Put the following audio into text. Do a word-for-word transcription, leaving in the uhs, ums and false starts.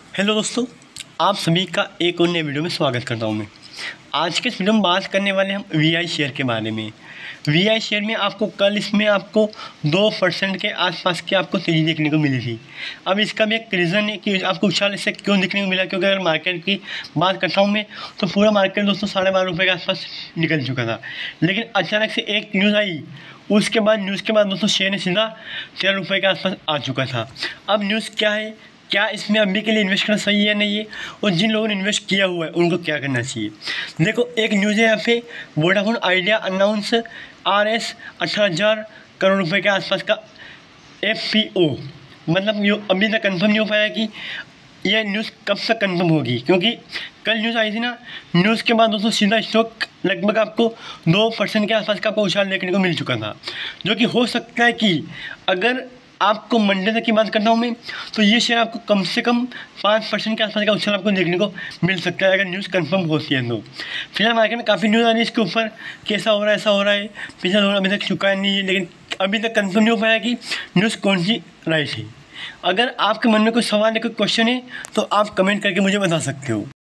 Hello दोस्तों, आप सभी का एक और नए वीडियो में स्वागत करता हूं मैं। आज के इस वीडियो में बात करने वाले हम वी आई शेयर के बारे में। वी आई शेयर में आपको कल इसमें आपको दो परसेंट के आसपास की आपको तेज़ी देखने को मिली थी। अब इसका भी एक रीज़न है कि आपको उछाल इससे क्यों देखने को मिला, क्योंकि अगर मार्केट की बात करता हूँ मैं तो पूरा मार्केट दोस्तों साढ़े बारह रुपये के आसपास निकल चुका था। लेकिन अचानक से एक न्यूज़ आई, उसके बाद न्यूज़ के बाद दोस्तों शेयर ने सीधा तेरह रुपये के आसपास आ चुका था। अब न्यूज़ क्या है, क्या इसमें अभी के लिए इन्वेस्ट करना सही है नहीं है, और जिन लोगों ने इन्वेस्ट किया हुआ है उनको क्या करना चाहिए। देखो, एक न्यूज़ है यहाँ पे, Vodafone Idea announce R S अठारह हज़ार करोड़ रुपए के आसपास का एफ पी ओ। मतलब यो अभी तक कंफर्म नहीं हो पाया कि यह न्यूज़ कब तक कंफर्म होगी, क्योंकि कल न्यूज़ आई थी ना, न्यूज़ के बाद दोस्तों सीधा स्टॉक लगभग आपको दो परसेंट के आसपास का आपको उछाल देखने को मिल चुका था। जो कि हो सकता है कि अगर आपको मंडे तक की बात करता हूँ मैं, तो ये शेयर आपको कम से कम पाँच परसेंट के आसपास का उछाल आपको देखने को मिल सकता है अगर न्यूज़ कंफर्म होती है तो। फिलहाल मार्केट में काफ़ी न्यूज़ आ रही है इसके ऊपर, कैसा हो रहा है ऐसा हो रहा है, पिछला दौर अभी तक चुका नहीं है, लेकिन अभी तक कंफर्म नहीं हो पाया कि न्यूज़ कौन सी राइट है। अगर आपके मन में कोई सवाल है, कोई क्वेश्चन है, तो आप कमेंट करके मुझे बता सकते हो।